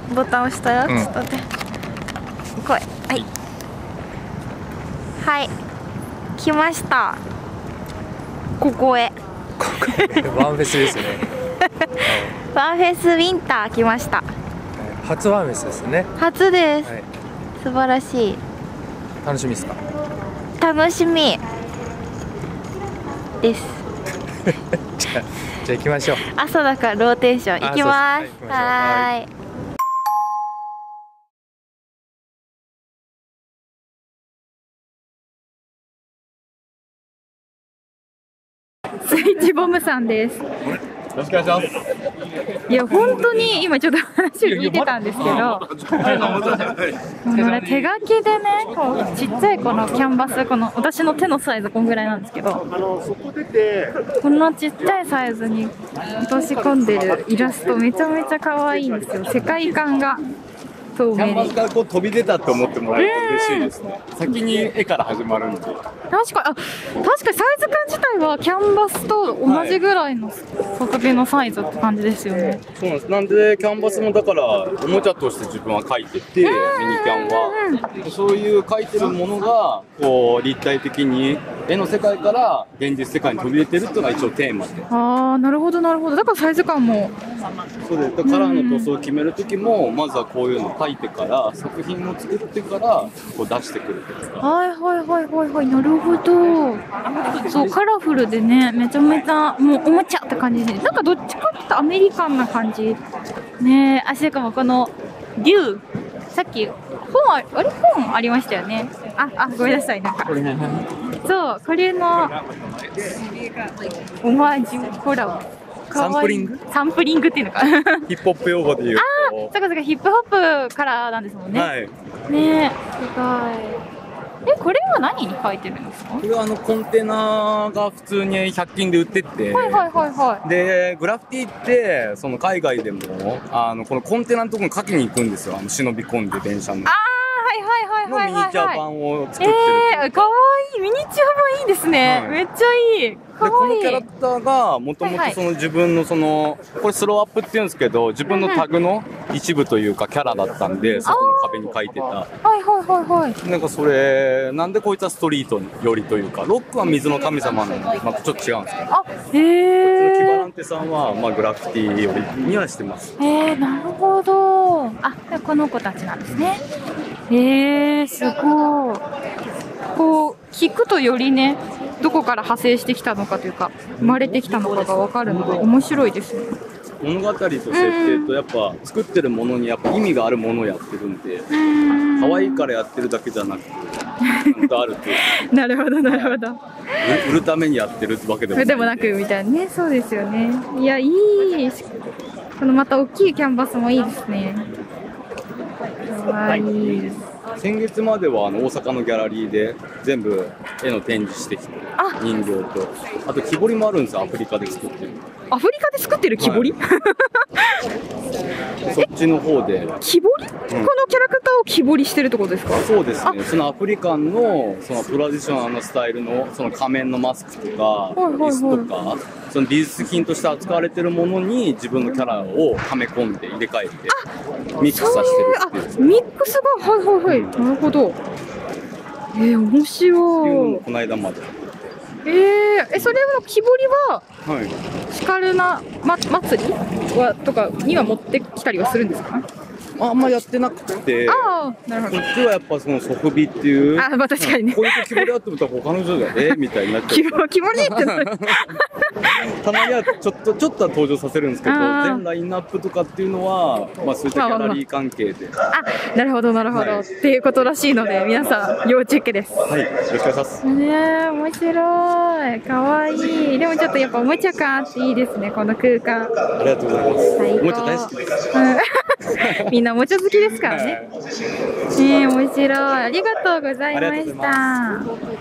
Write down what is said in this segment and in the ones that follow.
ボタン押したよ。ちょっと待って。来い。はい。はい。来ました。ここへ。 ワンフェスですね。 ワンフェスウィンター来ました。 初ワンフェスですね。 初です。素晴らしい。 楽しみですか？ 楽しみです。 じゃあ行きましょう。 朝だからローテーション行きます。はい。スイッチボムさんです。 よろしくお願いします。 いや本当に今ちょっと話を聞いてたんですけど、これ手書きでね、こうちっちゃいこのキャンバス、この私の手のサイズこんぐらいなんですけど、このちっちゃいサイズに落とし込んでるイラストめちゃめちゃ可愛いんですよ。世界観が透明に。 キャンバスからこう飛び出たって思ってもらえると嬉しいですね。先に絵から始まるんで。 確かにサイズ感自体はキャンバスと同じぐらいの外辺のサイズって感じですよね。 そうなんです。なんでキャンバスもだからおもちゃとして自分は描いてて、ミニキャンはそういう描いてるものがこう立体的に絵の世界から現実世界に飛び出てるっていうのが一応テーマで。 ああ、なるほどなるほど。だからサイズ感もそうです。カラーの塗装を決める時もまずはこういうのを描いてから作品を作ってからこう出してくるというか。 はいはいはいはいはい、なるほど。そうカラフルでね、めちゃめちゃもうおもちゃって感じで、なんかどっちかっていうとアメリカンな感じね。あ、しかもこのデュー、さっき本ありましたよね。ごめんなさい、なんかそうこれのオマージュコラボ、 サンプリングっていうのか。 ヒップホップ用語で言うと。 そうかヒップホップからなんですもんね。 はい。 ね、すごい。これは何に書いてるんですか？ これはコンテナが普通に100均で売ってて、でグラフィティってその海外でもこのコンテナのところに書きに行くんですよ。忍び込んで電車の。のミニチュア版を作ってる。 かわいい、ミニチュア版いいですね。めっちゃいい。 でこのキャラクターがもともと自分のこれスローアップっていうんですけど、自分のタグの一部というかキャラだったんで、そこの壁に書いてた。なんかそれなんでこいつはストリート寄りというか、ロックは水の神様のまたちょっと違うんですけど、キバランテさんはグラフィティ寄りにはしてます。 なるほど。この子たちなんですね。すごい。こう聞くとよりね、どこから派生してきたのかというか生まれてきたのかが分かるので面白いですね。 物語と設定とやっぱ作ってるものにやっぱ意味があるものをやってるんで、可愛いからやってるだけじゃなくてちゃんとあるという。 なるほどなるほど。 売るためにやってるわけでもなくみたいなね。そうですよね。いや、いい。このまた大きいキャンバスもいいですね。かわいい。 先月までは大阪のギャラリーで全部絵の展示してきて、人形とあと木彫りもあるんですよ。アフリカで作ってる。 アフリカで作ってる木彫り？ そっちの方で木彫り？このキャラクターを木彫りしてるってことですか？ そうですね。そのアフリカンのそのトラディショナルなスタイルのその仮面のマスクとか椅子とか、その美術品として扱われてるものに自分のキャラをはめ込んで入れ替えてミックスさせてるっていう。 ミックスがなるほど。面白い。 この間まで。 それの木彫りは、シカルナ祭りとかには持ってきたりはするんですか？ あんまやってなくて、 なるほど。 こっちはやっぱそのソフビっていう、 確かにね。 こういう木彫りやってみたら他の人がみたいになっちゃう。 木彫りってたまにはちょっとは登場させるんですけど、全ラインナップとかっていうのはそういったギャラリー関係で。 なるほどなるほど。っていうことらしいので皆さん要チェックです。 はい、よろしくお願いします。 面白い。可愛い。でもちょっとやっぱおもちゃ感あっていいですね、この空間。 ありがとうございます。おもちゃ大好きです。 みんなおもちゃ好きですからね。面白い。ありがとうございました。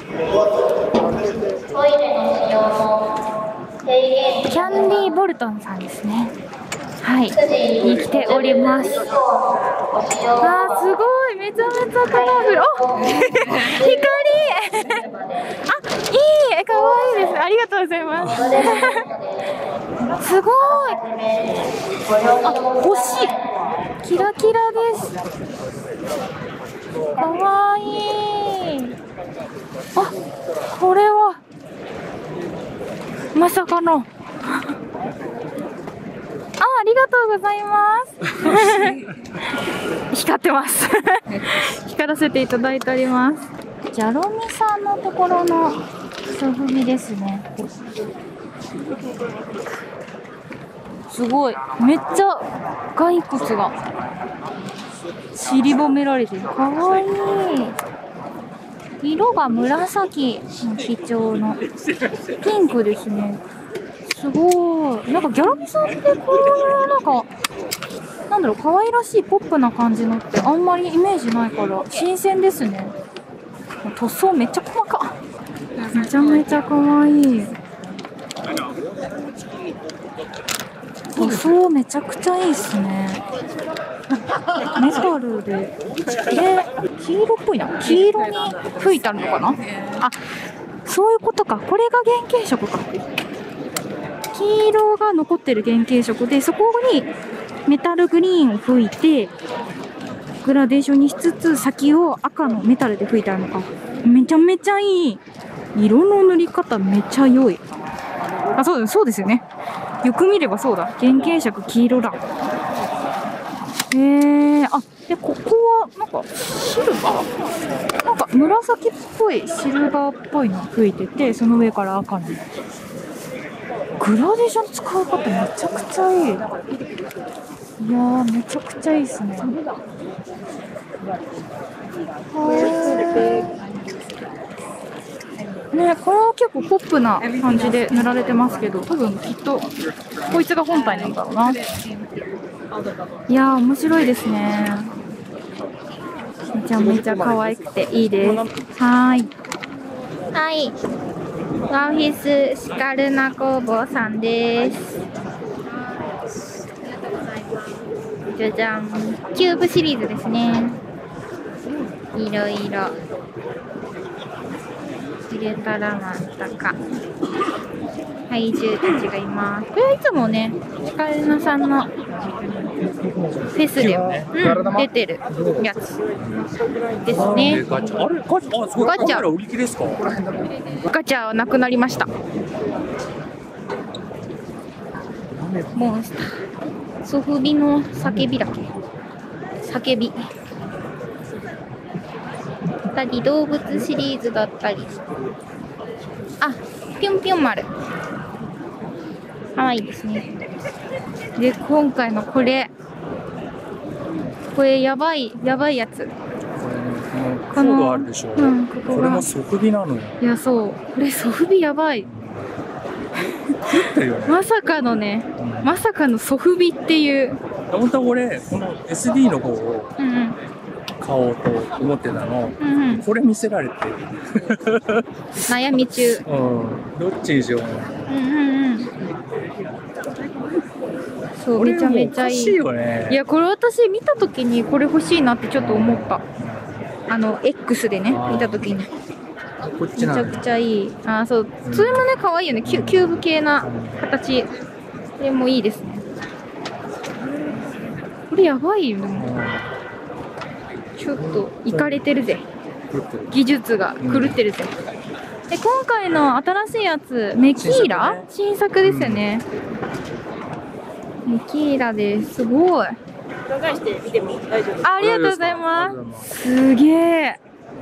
トイレの使用の制限。キャンディーボルトンさんですね。に来ております。すごい、めちゃめちゃカラフル。光。いい、可愛いです。ありがとうございます。すごい。星。 キラキラです。かわいい。あ、これはまさかのありがとうございます光ってます光らせていただいております。ジャロミさんのところのソフビですね。すごい、めっちゃ骸骨が散りばめられてる。かわいい。色が紫の基調のピンクですね。すごい。なんかギャラミさんってこういうなんかなんだろう、可愛らしいポップな感じのってあんまりイメージないから新鮮ですね。塗装めっちゃ細か。めちゃめちゃ可愛い。塗装めちゃくちゃいいっすね。メタルで、黄色っぽいな。黄色に吹いてあるのかな。あ、そういうことか。これが原型色か。黄色が残ってる原型色で、そこにメタルグリーンを吹いてグラデーションにしつつ、先を赤のメタルで吹いてあるのか。めちゃめちゃいい。色の塗り方めっちゃ良い。あ、そうですよね。よく見ればそうだ。原型色黄色だ。あ、で、ここはなんかシルバー、なんか紫っぽいシルバーっぽいの吹いてて、その上から赤に。グラデーション使う方めちゃくちゃいい。いやー、めちゃくちゃいいですね。ね、これは結構ポップな感じで塗られてますけど、多分きっとこいつが本体なんだろうな。いやー、面白いですね。めちゃめちゃ可愛くていいです。はい。はい。ワンフィスシカルナ工房さんです。じゃじゃん。キューブシリーズですね。いろいろ。ウルトラマンとか怪獣たちがいます。これはいつもね、ヒカルナさんのフェスでも、出てるやつですね。 ガチャ、あれガチャ、あ、すごい。 ガチャカメラ売り切れですか？ ガチャはなくなりました。モンスターソフビの叫びだっけ。叫びだったり、動物シリーズだったり、あ、ぴょんぴょん丸かわいいですね。で、今回のこれやばいやつ。 このコードあるでしょ。 こここれもソフビなのよ。 いや、そう、これソフビやばい。まさかのね、まさかのソフビっていう。 本当は俺この SD の方を買おうと思ってたの。これ見せられて悩み中。 どっちにしよう。 そう、めちゃめちゃいい。いや、これ私見たときにこれ欲しいなってちょっと思った。X でね、見たときに。めちゃくちゃいい。あ、そう。それもね、可愛いよね。キューブ系な形。これもいいですね。これやばいよね。ちょっと、いかれてるぜ。技術が狂ってるぜ。で、今回の新しいやつ、メキーラ？新作ですよね。メキーラです。すごい。 裏返して見ても大丈夫。 ありがとうございます。すげえ。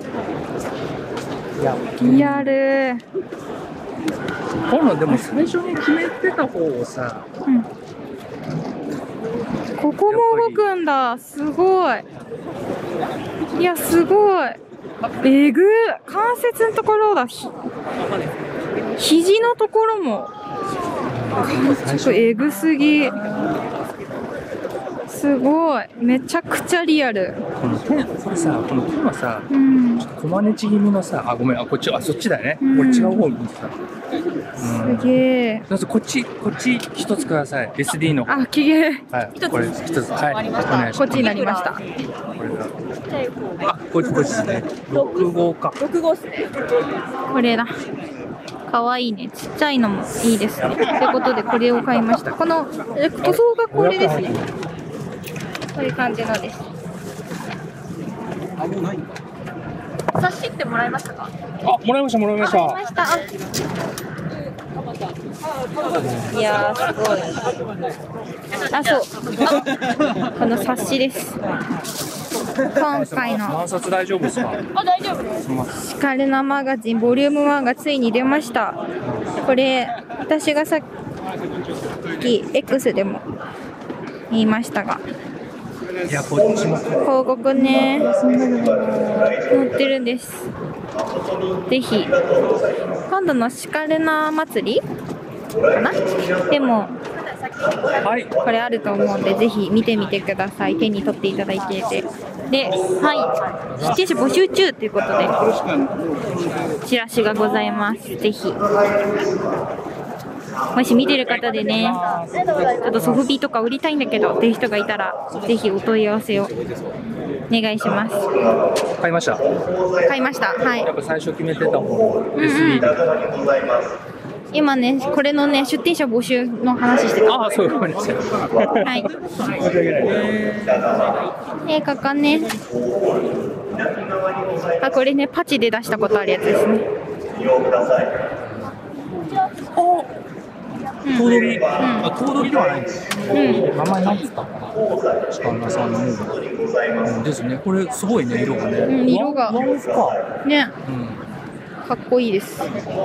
リアル。 今度でも最初に決めてた方をさ、 ここも動くんだ。すごい。いや、すごい。えぐ。関節のところだ。肘のところも。ちょっとえぐすぎ。すごい。めちゃくちゃリアル。 この手のさ、ちょっとコマネチ気味のさ、あ、ごめん、こっち、あ、そっちだよね。これ違う方見てた。 すげえ。 どうぞ、こっち一つください。SD の。 あ、きげえ。 はい、これ一つ。はい、お願いします。 こっちになりました。 これが。あ、こっちですね。6号か。 6号ですね。 これだ。かわいいね。ちっちゃいのもいいですね。ということで、これを買いました。この塗装がこれですね。 こういう感じのです。 あ、もうないんだ。 冊子ってもらいましたか？ あ、もらいました、もらいました。 もらいました。いやー、すごい。あ、そう。あ、この冊子です。今回の何冊大丈夫ですか？ あ、大丈夫です。シカルナマガジンボリューム1がついに出ました。これ私がさっき X でも言いましたが、 いや、こっちも広告ね載ってるんです。ぜひ今度のシカルナ祭りかなでもはい、 これあると思うんで、ぜひ見てみてください。手に取っていただいてて。で、はい、出演者募集中ということで、チラシがございます。ぜひ。もし見てる方でね、ちょっとソフビとか売りたいんだけどっていう人がいたら、ぜひお問い合わせをお願いします。 買いました。 買いました。はい。 やっぱ最初決めてたもの、SE で。 今ね、これのね、出店者募集の話してた。 ああ、そういうことですよ。 はい。映画館ね。あ、これね、パチで出したことあるやつですね。 お、頭取、あ、頭取ではないんです。名前なんつったかな。鹿村さんのですね。これすごいね、色がね。 色がワンフか。 ね。かっこいいです。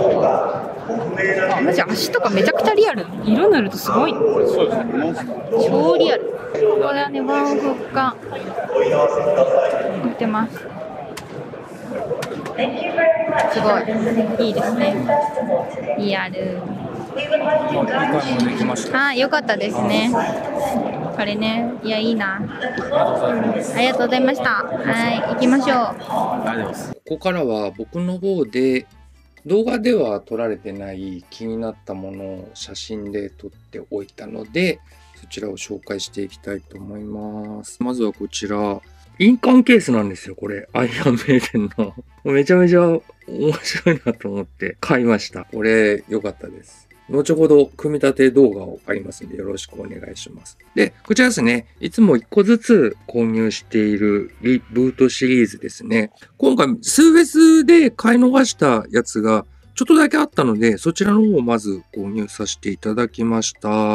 マジ足とかめちゃくちゃリアル。色塗るとすごい。超リアル。これはね、ワンフが売ってます。すごいいいですね。リアル。あ、良かったですね。これね、いや、いいな。ありがとうございました。はい、行きましょう。 ありがとうございます。ここからは僕の方で動画では撮られてない気になったものを写真で撮っておいたので、そちらを紹介していきたいと思います。まずはこちら。印鑑ケースなんですよ、これ。アイアンメイデンの。めちゃめちゃ面白いなと思って買いました。これ、良かったです。後ほど組み立て動画をありますのでよろしくお願いします。で、こちらですね。いつも1個ずつ購入しているリブートシリーズですね。今回、スーフェスで買い逃したやつがちょっとだけあったので、そちらの方をまず購入させていただきました。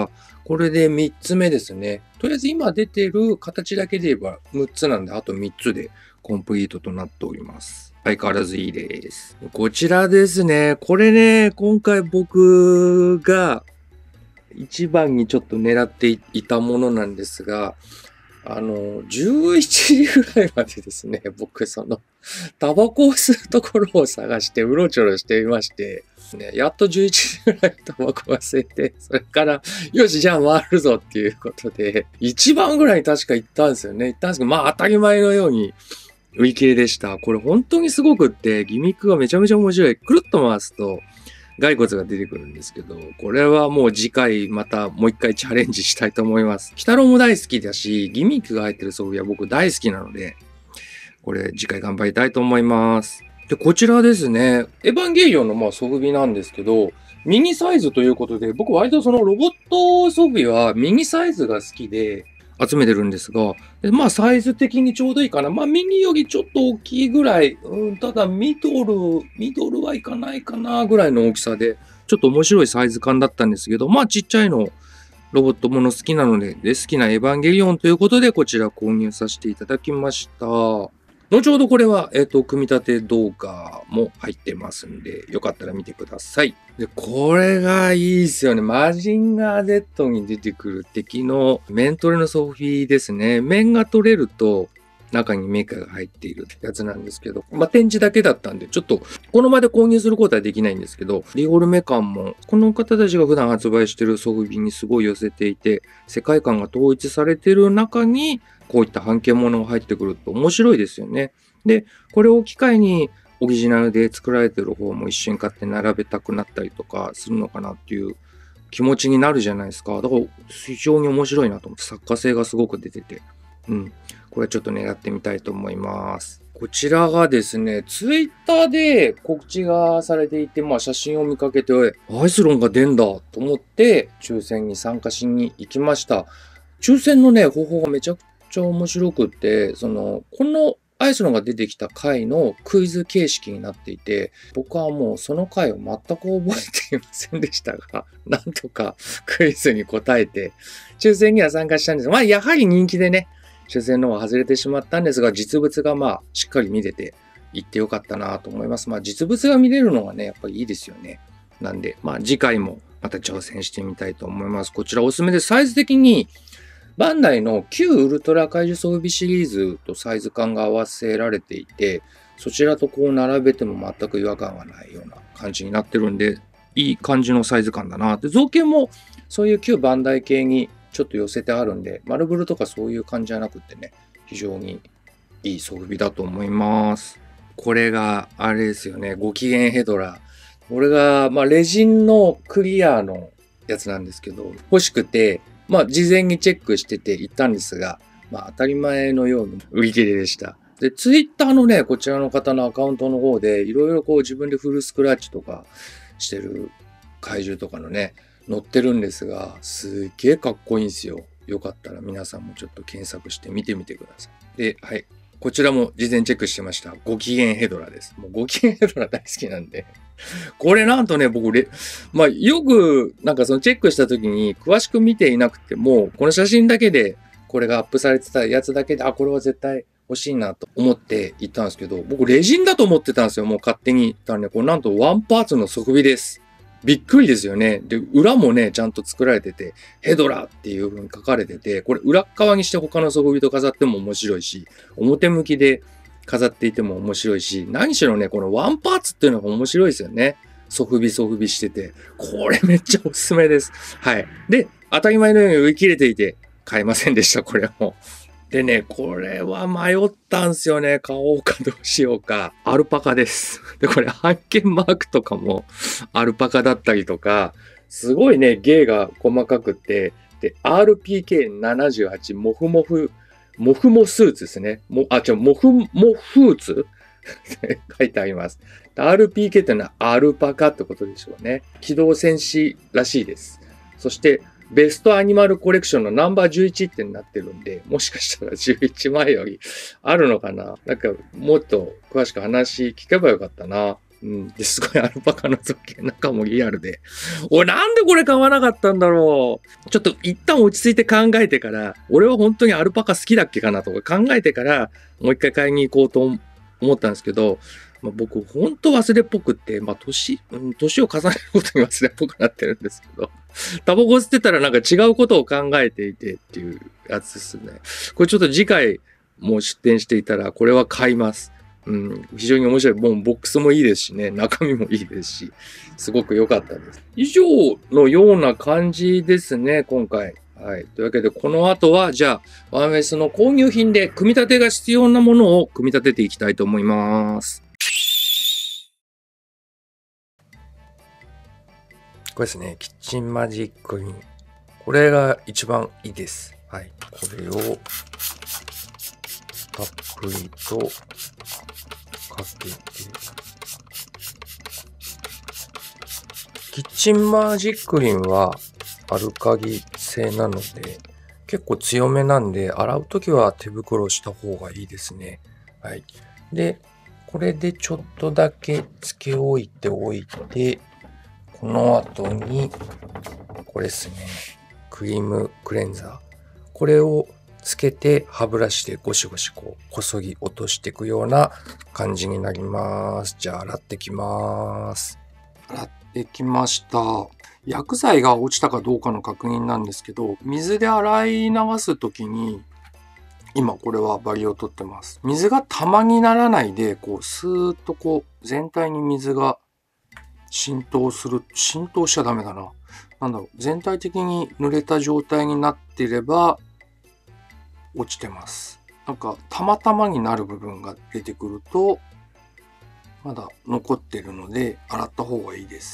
これで3つ目ですね。とりあえず今出てる形だけで言えば6つなんで、あと3つでコンプリートとなっております。相変わらずいいです。こちらですね。これね、今回僕が一番にちょっと狙っていたものなんですが、11時ぐらいまでですね、僕タバコを吸うところを探してうろちょろしていまして、ね、やっと11時ぐらいタバコが吸えて、それから、よし、じゃあ回るぞっていうことで、一番ぐらいに確か行ったんですよね。行ったんですけど、まあ当たり前のように、売り切れでした。これ本当にすごくって、ギミックがめちゃめちゃ面白い。くるっと回すと、骸骨が出てくるんですけど、これはもう次回またもう一回チャレンジしたいと思います。鬼太郎も大好きだし、ギミックが入ってる装備は僕大好きなので、これ次回頑張りたいと思います。で、こちらですね、エヴァンゲリオンの装備なんですけど、ミニサイズということで、僕割とそのロボット装備はミニサイズが好きで集めてるんですが、まあサイズ的にちょうどいいかな。まあミニよりちょっと大きいぐらい、ただミドルはいかないかなぐらいの大きさで、ちょっと面白いサイズ感だったんですけど、まあちっちゃいの、ロボットもの好きなので、好きなエヴァンゲリオンということで、こちら購入させていただきました。後ほどこれは、組み立て動画も入ってますんで、よかったら見てください。で、これがいいですよね。マジンガー Z に出てくる敵の面取れのソフィーですね。面が取れると、中にメカが入っているやつなんですけど、まあ、展示だけだったんで、ちょっと、この場で購入することはできないんですけど、リゴルメ感も、この方たちが普段発売しているソフビにすごい寄せていて、世界観が統一されている中に、こういった半径ものが入ってくると面白いですよね。で、これを機会に、オリジナルで作られている方も一瞬買って並べたくなったりとかするのかなっていう気持ちになるじゃないですか。だから非常に面白いなと思って、作家性がすごく出てて。これちょっと狙ってみたいと思います。こちらがですね、ツイッターで告知がされていて、まあ写真を見かけて、アイスロンが出んだと思って、抽選に参加しに行きました。抽選のね、方法がめちゃくちゃ面白くって、このアイスのが出てきた回のクイズ形式になっていて、僕はもうその回を全く覚えていませんでしたが、なんとかクイズに答えて、抽選には参加したんですが、まあやはり人気でね、抽選の方は外れてしまったんですが、実物がまあしっかり見れて行ってよかったなと思います。まあ実物が見れるのがね、やっぱりいいですよね。なんで、まあ次回もまた挑戦してみたいと思います。こちらおすすめで、サイズ的に、バンダイの旧ウルトラ怪獣装備シリーズとサイズ感が合わせられていて、そちらとこう並べても全く違和感がないような感じになってるんで、いい感じのサイズ感だなって。造形もそういう旧バンダイ系にちょっと寄せてあるんで、丸ブルとかそういう感じじゃなくてね、非常にいい装備だと思います。これがあれですよね、ご機嫌ヘドラ。これが、まあレジンのクリアのやつなんですけど、欲しくて、まあ、事前にチェックしてて行ったんですが、まあ、当たり前のように売り切れでした。で、ツイッターのね、こちらの方のアカウントの方で、いろいろこう自分でフルスクラッチとかしてる怪獣とかのね、載ってるんですが、すっげえかっこいいんですよ。よかったら皆さんもちょっと検索して見てみてください。で、はい。こちらも事前チェックしてました。ご機嫌ヘドラです。もうご機嫌ヘドラ大好きなんで。これなんとね、僕、まあ、よく、なんかそのチェックした時に詳しく見ていなくても、この写真だけで、これがアップされてたやつだけで、あ、これは絶対欲しいなと思って行ったんですけど、僕、レジンだと思ってたんですよ。もう勝手に。だからね、これなんとワンパーツの側尾です。びっくりですよね。で、裏もね、ちゃんと作られてて、ヘドラっていう風に書かれてて、これ裏側にして他の側尾と飾っても面白いし、表向きで飾っていても面白いし、何しろね、このワンパーツっていうのが面白いですよね。側尾してて。これめっちゃおすすめです。はい。で、当たり前のように売り切れていて、買えませんでした、これも。でね、これは迷ったんすよね。買おうかどうしようか。アルパカです。で、これ、版権マークとかもアルパカだったりとか、すごいね、芸が細かくって、で、RPK78 モフモスーツですね。モフーツって書いてあります。RPK っていうのはアルパカってことでしょうね。機動戦士らしいです。そして、ベストアニマルコレクションのナンバー11ってなってるんで、もしかしたら11枚よりあるのかな。なんか、もっと詳しく話聞けばよかったな。うん。で、すごいアルパカの造形中もリアルで。俺なんでこれ買わなかったんだろう。ちょっと一旦落ち着いて考えてから、俺は本当にアルパカ好きだっけかなとか考えてから、もう一回買いに行こうと思ったんですけど、まあ、僕、本当忘れっぽくって、まあ、年を重ねることに忘れっぽくなってるんですけど、タバコ吸ってたらなんか違うことを考えていてっていうやつですね。これちょっと次回も出店していたら、これは買います。うん、非常に面白い。もうボックスもいいですしね、中身もいいですし、すごく良かったです。以上のような感じですね、今回。はい。というわけで、この後は、じゃあ、ワンウェイスの購入品で組み立てが必要なものを組み立てていきたいと思います。これですね、キッチンマジックに。これが一番いいです。はい。これを、たっぷりとかけて。キッチンマジックリンはアルカギ製なので、結構強めなんで、洗うときは手袋した方がいいですね。はい。で、これでちょっとだけつけ置いておいて、この後に、これですね。クリームクレンザー。これをつけて歯ブラシでゴシゴシこそぎ落としていくような感じになります。じゃあ洗ってきます。洗ってきました。薬剤が落ちたかどうかの確認なんですけど、水で洗い流すときに、今これはバリを取ってます。水が玉にならないで、スーッと全体に水が浸透しちゃダメだな。全体的に濡れた状態になっていれば、落ちてます。なんか、たまたまになる部分が出てくると、まだ残ってるので、洗った方がいいです。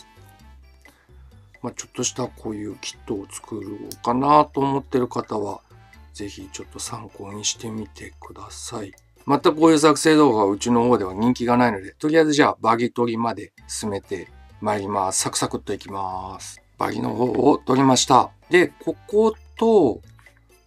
まあ、ちょっとしたこういうキットを作ろうかなと思ってる方は、ぜひちょっと参考にしてみてください。またこういう作成動画はうちの方では人気がないので、とりあえずじゃあバギ取りまで進めてまいります。サクサクっといきます。バギの方を取りました。で、ここと、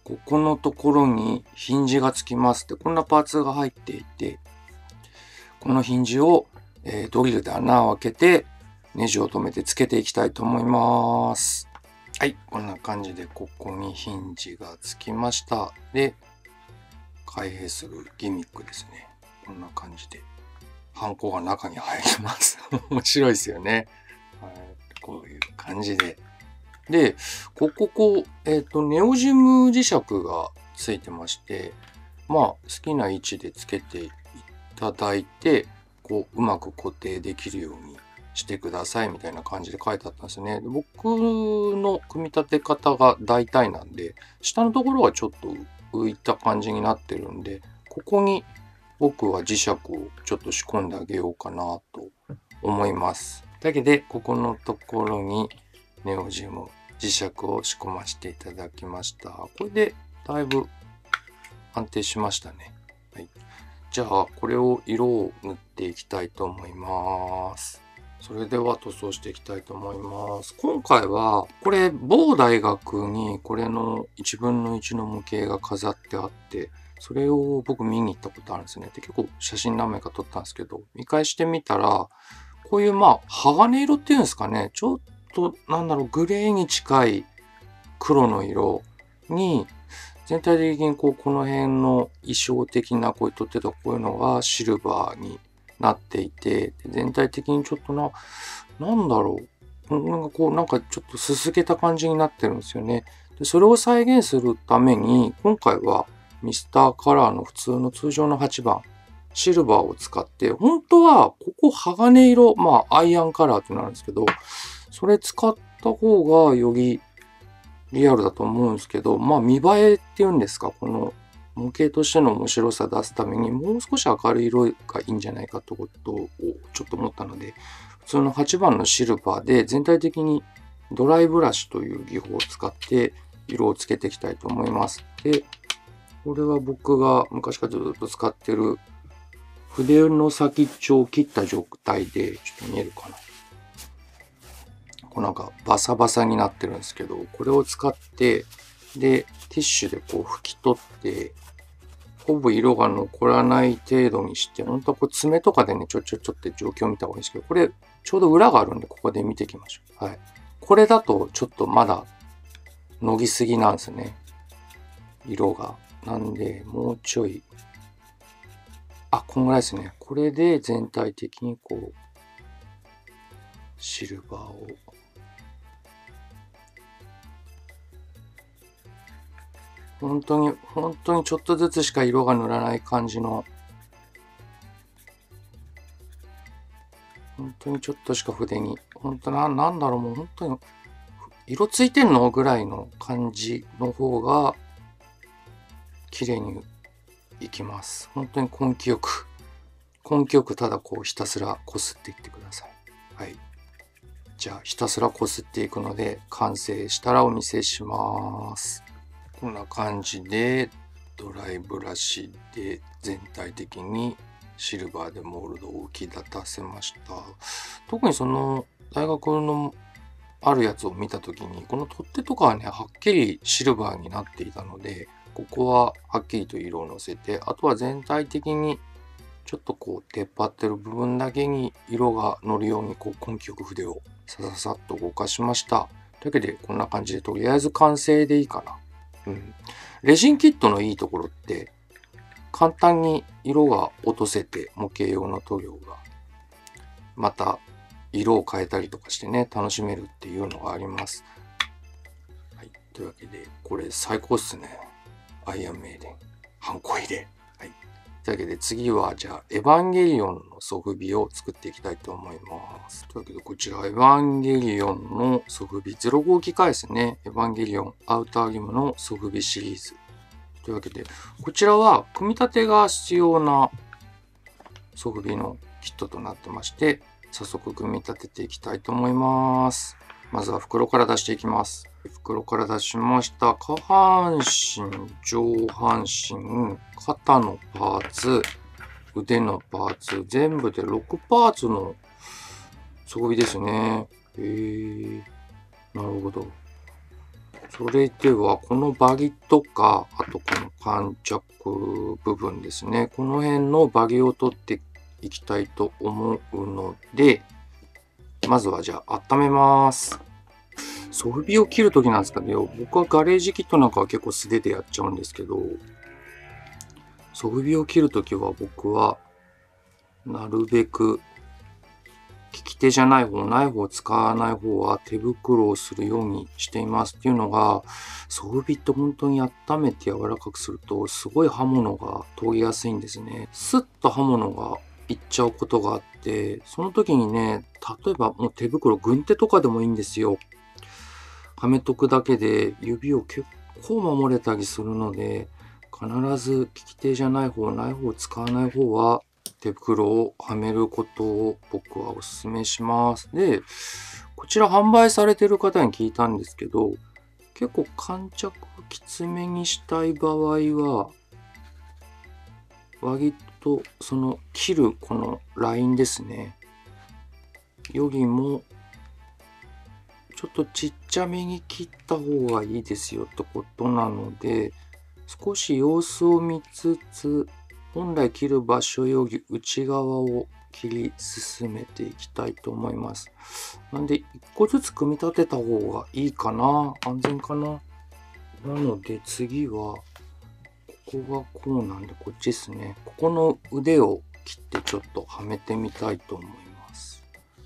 ここのところにヒンジがつきますって、こんなパーツが入っていて、このヒンジを、ドリルで穴を開けて、ネジを止めてつけていきたいと思います。はい、こんな感じでここにヒンジがつきました。で、開閉するギミックですね。こんな感じで。ハンコが中に入ります。面白いですよね。はい、こういう感じで。で、こう、ネオジム磁石がついてまして、まあ、好きな位置でつけていただいて、こう、うまく固定できるようにしてくださいみたいな感じで書いてあったんですね。で、僕の組み立て方が大体なんで、下のところはちょっと浮いた感じになってるんで、ここに僕は磁石をちょっと仕込んであげようかなと思います。だけで、ここのところにネオジム磁石を仕込ませていただきました。これでだいぶ安定しましたね。はい、じゃあ、これを色を塗っていきたいと思います。それでは塗装していきたいと思います。今回は、これ、某大学にこれの1分の1の模型が飾ってあって、それを僕見に行ったことあるんですね。で、結構写真何枚か撮ったんですけど、見返してみたら、こういうまあ、鋼色っていうんですかね、ちょっと、なんだろう、グレーに近い黒の色に、全体的にこの辺の衣装的なこういう取ってたこういうのがシルバーになっていて、全体的にちょっとなんだろう。なんかちょっとすすけた感じになってるんですよね。で、それを再現するために、今回はミスターカラーの普通の通常の8番、シルバーを使って、本当はここ鋼色、まあアイアンカラーってなるんですけど、それ使った方がよりリアルだと思うんですけど、まあ見栄えっていうんですか、この模型としての面白さ出すためにもう少し明るい色がいいんじゃないかってことをちょっと思ったので、普通の8番のシルバーで全体的にドライブラシという技法を使って色をつけていきたいと思います。で、これは僕が昔からずっと使ってる筆の先っちょを切った状態で、ちょっと見えるかな。こうなんかバサバサになってるんですけど、これを使って、で、ティッシュでこう拭き取って、ほぼ色が残らない程度にして、本当はこう爪とかでね、ちょって状況を見た方がいいんですけど、これちょうど裏があるんで、ここで見ていきましょう。はい。これだとちょっとまだのぎすぎなんですね。色が。なんで、もうちょい。あ、こんぐらいですね。これで全体的にこう、シルバーを。本当にちょっとずつしか色が塗らない感じの、本当にちょっとしか筆に、本当なんだろう、もう本当に、色ついてんのぐらいの感じの方が、綺麗にいきます。本当に根気よくただこうひたすらこすっていってください。はい。じゃあ、ひたすらこすっていくので、完成したらお見せします。こんな感じでドライブラシで全体的にシルバーでモールドを浮き立たせました。特にその大学のあるやつを見た時にこの取っ手とかはね、はっきりシルバーになっていたので、ここははっきりと色をのせて、あとは全体的にちょっとこう出っ張ってる部分だけに色が乗るようにこう根気よく筆をさささっと動かしました。というわけでこんな感じでとりあえず完成でいいかな。レジンキットのいいところって簡単に色が落とせて模型用の塗料がまた色を変えたりとかしてね楽しめるっていうのがあります。はい、というわけでこれ最高っすね。アイアンメイデンハンコ入れ。はい、というわけで次はじゃあエヴァンゲリオンのソフビを作っていきたいと思います。というわけでこちらエヴァンゲリオンのソフビ0号機械ですね。エヴァンゲリオンアウターリムのソフビシリーズ。というわけでこちらは組み立てが必要なソフビのキットとなってまして、早速組み立てていきたいと思います。まずは袋から出していきます。袋から出しました。下半身、上半身、肩のパーツ、腕のパーツ、全部で6パーツの装備ですね。なるほど。 それでは、このバギとか、あとこの観着部分ですね。この辺のバギを取っていきたいと思うので、まずはじゃあ温めます。ソフビを切るときなんですかね。僕はガレージキットなんかは結構素手でやっちゃうんですけど、ソフビを切るときは僕は、なるべく、利き手じゃない方、ナイフを使わない方は手袋をするようにしています。っていうのが、ソフビって本当に温めて柔らかくすると、すごい刃物が研ぎやすいんですね。スッと刃物がいっちゃうことがあって、その時にね、例えばもう手袋、軍手とかでもいいんですよ。はめとくだけで指を結構守れたりするので、必ず利き手じゃない方、ナイフを使わない方は、手袋をはめることを僕はお勧めします。で、こちら販売されてる方に聞いたんですけど、結構観着きつめにしたい場合は、割とその切るこのラインですね。よりも、ちょっとちっちゃめに切った方がいいですよってことなので、少し様子を見つつ、本来切る場所より内側を切り進めていきたいと思います。なんで、一個ずつ組み立てた方がいいかな。安全かな。なので、次は、ここがこうなんで、こっちですね。ここの腕を切ってちょっとはめてみたいと思います。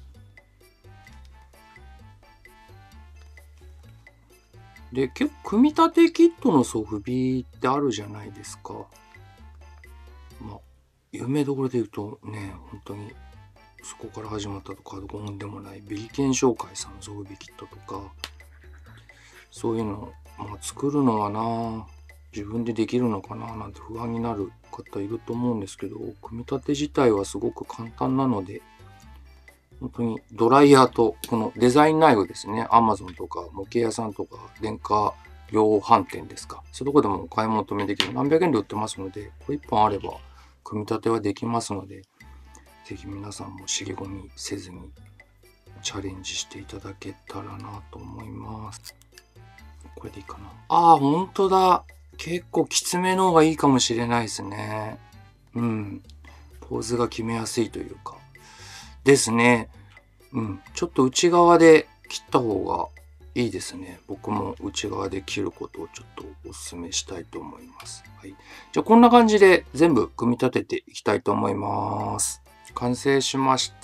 で、結構、組み立てキットのソフビってあるじゃないですか。まあ、有名どころで言うとね、本当にそこから始まったとかどこもでもないビリケン商会さんのソフビキットとか、そういうの、まあ、作るのはな、自分でできるのかななんて不安になる方いると思うんですけど、組み立て自体はすごく簡単なので、本当にドライヤーとこのデザインナイフですね、Amazon とか模型屋さんとか電化量販店ですか。そういうとこでもお買い求めできる。何百円で売ってますので、これ1本あれば組み立てはできますので、ぜひ皆さんも尻込みせずにチャレンジしていただけたらなと思います。これでいいかな。ああ、ほんとだ。結構きつめの方がいいかもしれないですね。うん。ポーズが決めやすいというか。ですね。うん。ちょっと内側で切った方がいいですね。僕も内側で切ることをちょっとお勧めしたいと思います。はい。じゃあこんな感じで全部組み立てていきたいと思います。完成しました。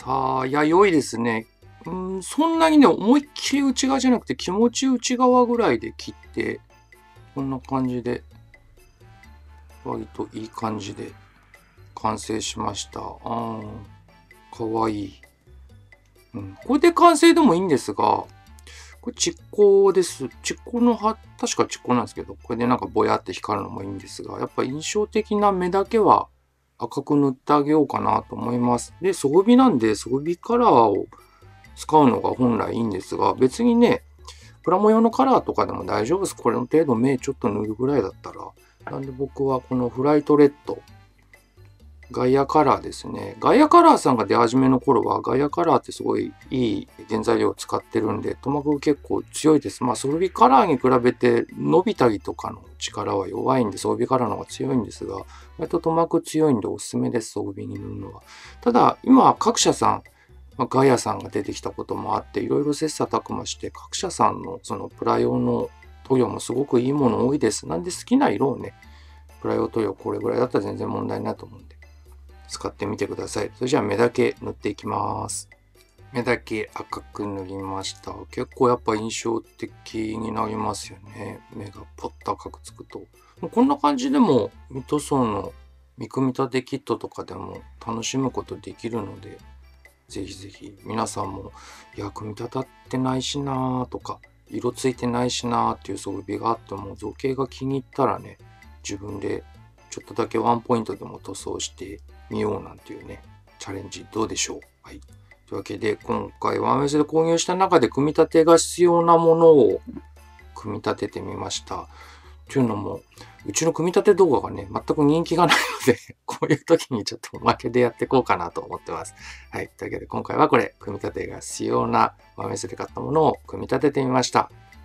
いや、良いですね。そんなにね、思いっきり内側じゃなくて気持ち内側ぐらいで切って、こんな感じで、割といい感じで完成しました。かわいい。これで完成でもいいんですが、これ蓄光です。蓄光の確か蓄光なんですけど、これでなんかぼやって光るのもいいんですが、やっぱ印象的な目だけは赤く塗ってあげようかなと思います。で、ソフビなんで、ソフビカラーを使うのが本来いいんですが、別にね、プラモ用のカラーとかでも大丈夫です。これの程度目ちょっと塗るぐらいだったら。なんで僕はこのフライトレッド、ガイアカラーですね。ガイアカラーさんが出始めの頃は、ガイアカラーってすごいいい原材料を使ってるんで、塗膜結構強いです。まあ、ソフビカラーに比べて伸びたりとかの力は弱いんで、ソフビカラーの方が強いんですが、割と塗膜強いんでおすすめです、ソフビに塗るのは。ただ、今各社さん、ガイアさんが出てきたこともあって、いろいろ切磋琢磨して、各社さんのそのプラ用の塗料もすごくいいもの多いです。なんで好きな色をね、プラ用塗料これぐらいだったら全然問題ないと思うんで、使ってみてください。それじゃあ目だけ塗っていきます。目だけ赤く塗りました。結構やっぱ印象的になりますよね。目がポッと赤くつくと。こんな感じでもミトソンの見組み立てキットとかでも楽しむことできるので、ぜひぜひ皆さんも、いや、組み立ってないしなーとか、色ついてないしなーっていう装備があっても、造形が気に入ったらね、自分でちょっとだけワンポイントでも塗装してみようなんていうね、チャレンジどうでしょう。はい。というわけで、今回ワンウェイスで購入した中で組み立てが必要なものを組み立ててみました。というのも、うちの組み立て動画がね、全く人気がないので、こういう時にちょっとおまけでやっていこうかなと思ってます。はい。というわけで、今回はこれ、組み立てが必要なワンウェイスで買ったものを組み立ててみました。という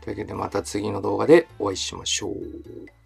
というわけでまた次の動画でお会いしましょう。